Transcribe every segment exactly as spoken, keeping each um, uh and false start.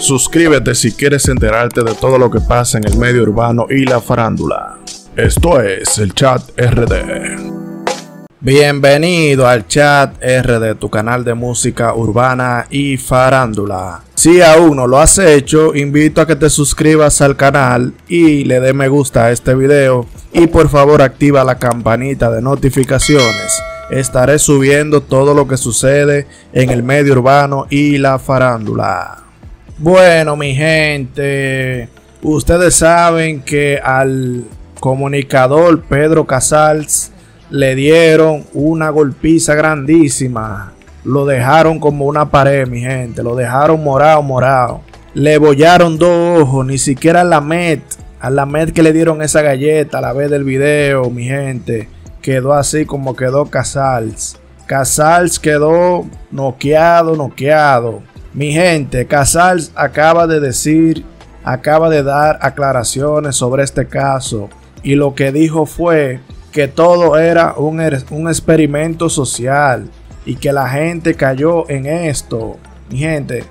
Suscríbete si quieres enterarte de todo lo que pasa en el medio urbano y la farándula. Esto es el Chat R D. Bienvenido al Chat R D, tu canal de música urbana y farándula. Si aún no lo has hecho, invito a que te suscribas al canal y le dé me gusta a este video. Y por favor activa la campanita de notificaciones. Estaré subiendo todo lo que sucede en el medio urbano y la farándula. Bueno, mi gente, ustedes saben que al comunicador Pedro Casals le dieron una golpiza grandísima. Lo dejaron como una pared, mi gente. Lo dejaron morado, morado. Le bollaron dos ojos. Ni siquiera a la Met. A la Met que le dieron esa galleta a la vez del video, mi gente. Quedó así como quedó Casals. Casals quedó noqueado, noqueado. Mi gente, Casals acaba de decir, acaba de dar aclaraciones sobre este caso. Y lo que dijo fue que todo era un, un experimento social y que la gente cayó en esto. Mi gente,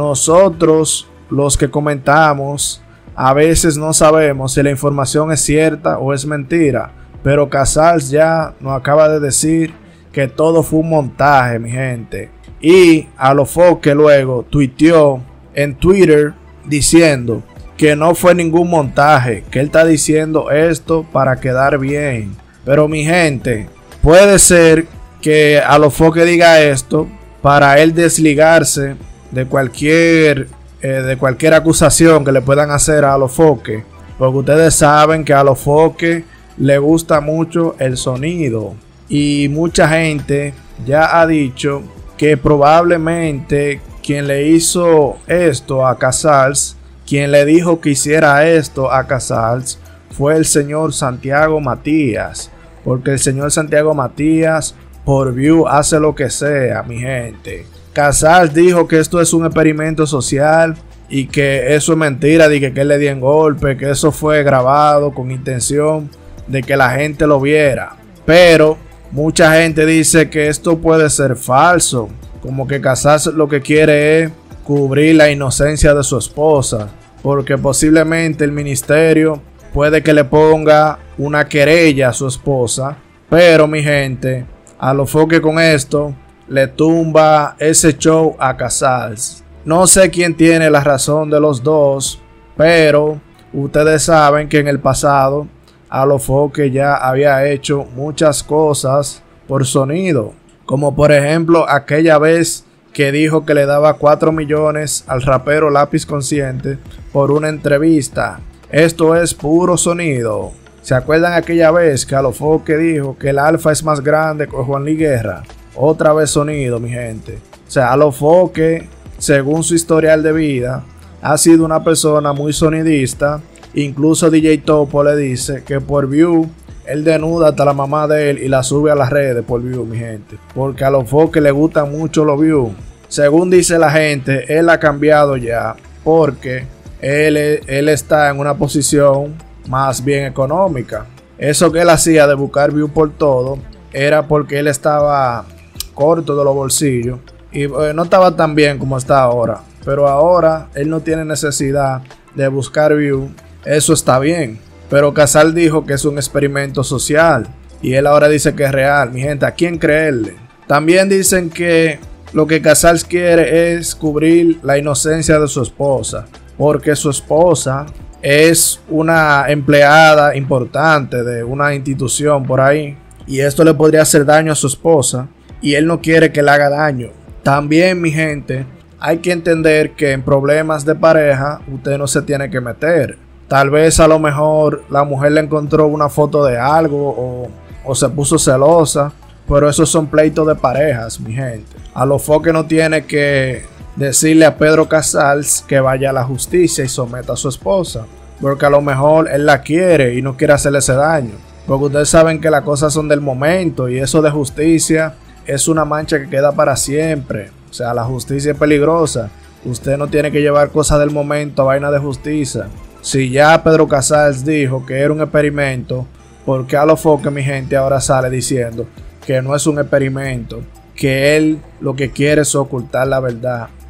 nosotros los que comentamos a veces no sabemos si la información es cierta o es mentira, pero Casals ya nos acaba de decir que todo fue un montaje, mi gente. Y Alofoque luego tuiteó en Twitter diciendo que no fue ningún montaje, que él está diciendo esto para quedar bien. Pero mi gente, puede ser que Alofoque diga esto para él desligarse de cualquier, eh, de cualquier acusación que le puedan hacer a Alofoque. Porque ustedes saben que a Alofoque le gusta mucho el sonido. Y mucha gente ya ha dicho que probablemente quien le hizo esto a Casals, quien le dijo que hiciera esto a Casals, fue el señor Santiago Matías. Porque el señor Santiago Matías por view hace lo que sea, mi gente. Casals dijo que esto es un experimento social y que eso es mentira, de que, que él le dio en golpe, que eso fue grabado con intención de que la gente lo viera. Pero mucha gente dice que esto puede ser falso, como que Casals lo que quiere es cubrir la inocencia de su esposa, porque posiblemente el ministerio puede que le ponga una querella a su esposa. Pero mi gente, Alofoque con esto le tumba ese show a Casals. No sé quién tiene la razón de los dos, pero ustedes saben que en el pasado Alofoque ya había hecho muchas cosas por sonido, como por ejemplo aquella vez que dijo que le daba cuatro millones al rapero Lápiz Consciente por una entrevista. Esto es puro sonido. ¿Se acuerdan aquella vez que Alofoque dijo que el Alfa es más grande que Juan Luis Guerra? Otra vez sonido, mi gente. O sea, Alofoque, según su historial de vida, ha sido una persona muy sonidista. Incluso D J Topo le dice que por view él denuda hasta la mamá de él y la sube a las redes por view, mi gente. Porque a Alofoque le gustan mucho los views. Según dice la gente, él ha cambiado ya porque Él, él está en una posición más bien económica. Eso que él hacía de buscar view por todo era porque él estaba corto de los bolsillos y eh, no estaba tan bien como está ahora. Pero ahora él no tiene necesidad de buscar view. Eso está bien. Pero Casals dijo que es un experimento social y él ahora dice que es real. Mi gente, ¿a quién creerle? También dicen que lo que Casals quiere es cubrir la inocencia de su esposa, porque su esposa es una empleada importante de una institución por ahí y esto le podría hacer daño a su esposa y él no quiere que le haga daño. También, mi gente, hay que entender que en problemas de pareja usted no se tiene que meter. Tal vez a lo mejor la mujer le encontró una foto de algo o, o se puso celosa, pero esos son pleitos de parejas, mi gente. Alofoque no tiene que decirle a Pedro Casals que vaya a la justicia y someta a su esposa, porque a lo mejor él la quiere y no quiere hacerle ese daño. Porque ustedes saben que las cosas son del momento y eso de justicia es una mancha que queda para siempre. O sea, la justicia es peligrosa. Usted no tiene que llevar cosas del momento a vaina de justicia. Si ya Pedro Casals dijo que era un experimento, ¿por qué Alofoque, mi gente, ahora sale diciendo que no es un experimento? Que él lo que quiere es ocultar la verdad.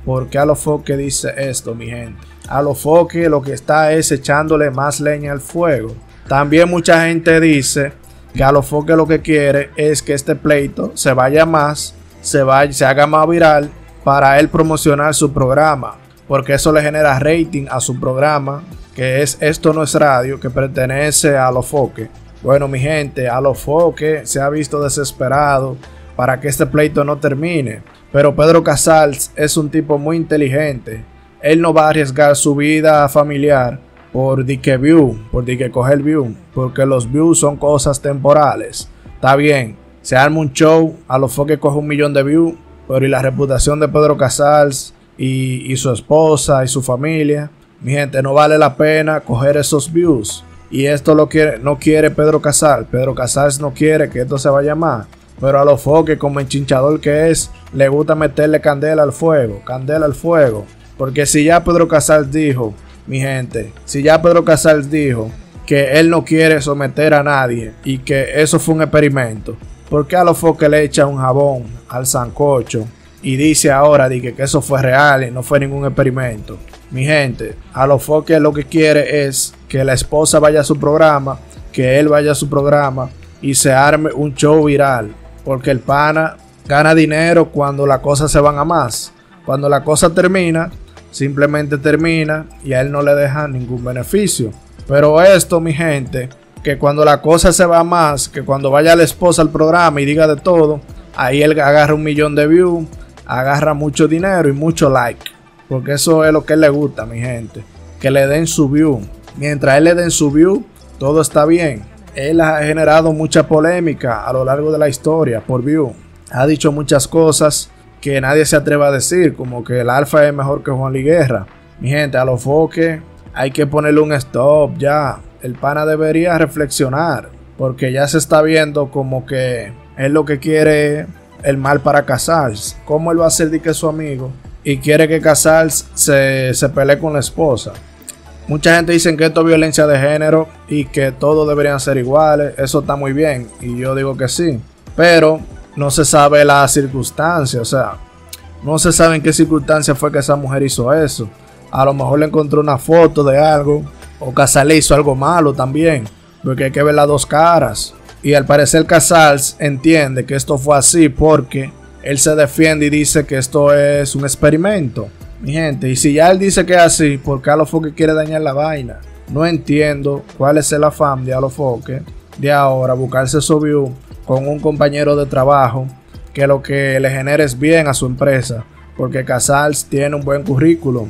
¿Por qué Alofoque dice esto, mi gente? Alofoque lo que está es echándole más leña al fuego. También mucha gente dice que Alofoque lo que quiere es que este pleito se vaya más, se, vaya, se haga más viral para él promocionar su programa, porque eso le genera rating a su programa, que es Esto No Es Radio, que pertenece a Alofoque. Bueno, mi gente, Alofoque se ha visto desesperado para que este pleito no termine, pero Pedro Casals es un tipo muy inteligente. Él no va a arriesgar su vida familiar por dique view, por dique coger view, porque los views son cosas temporales. Está bien, se arma un show, Alofoque coge un millón de views, pero y la reputación de Pedro Casals y, y su esposa y su familia, mi gente, no vale la pena coger esos views. Y esto lo quiere, no quiere Pedro Casals. Pedro Casals no quiere que esto se vaya más. Pero Alofoque, como enchinchador que es, le gusta meterle candela al fuego, candela al fuego. Porque si ya Pedro Casals dijo, mi gente, si ya Pedro Casals dijo que él no quiere someter a nadie y que eso fue un experimento, ¿por qué Alofoque le echa un jabón al sancocho y dice ahora que, que eso fue real y no fue ningún experimento? Mi gente, Alofoque lo que quiere es que la esposa vaya a su programa, que él vaya a su programa y se arme un show viral. Porque el pana gana dinero cuando las cosas se van a más. Cuando la cosa termina, simplemente termina y a él no le deja ningún beneficio. Pero esto, mi gente, que cuando la cosa se va a más, que cuando vaya la esposa al programa y diga de todo, ahí él agarra un millón de views, agarra mucho dinero y mucho like. Porque eso es lo que a él le gusta, mi gente. Que le den su view. Mientras él le den su view, todo está bien. Él ha generado mucha polémica a lo largo de la historia por view. Ha dicho muchas cosas que nadie se atreve a decir, como que el Alfa es mejor que Juan Luis Guerra. Mi gente, Alofoque hay que ponerle un stop ya. El pana debería reflexionar, porque ya se está viendo como que él lo que quiere el mal para Casals. ¿Cómo él va a hacer de que es su amigo y quiere que Casals se, se pelee con la esposa? Mucha gente dice que esto es violencia de género y que todos deberían ser iguales. Eso está muy bien y yo digo que sí. Pero no se sabe la circunstancia. O sea, no se sabe en qué circunstancia fue que esa mujer hizo eso. A lo mejor le encontró una foto de algo. O Casals le hizo algo malo también. Porque hay que ver las dos caras. Y al parecer Casals entiende que esto fue así porque él se defiende y dice que esto es un experimento. Mi gente, y si ya él dice que es así, ¿por qué Alofoque quiere dañar la vaina? No entiendo cuál es el afán de Alofoque de ahora buscarse su view con un compañero de trabajo que lo que le genere es bien a su empresa, porque Casals tiene un buen currículum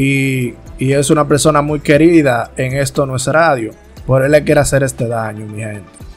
y, y es una persona muy querida en Esto No Es Radio. Por él le quiere hacer este daño, mi gente.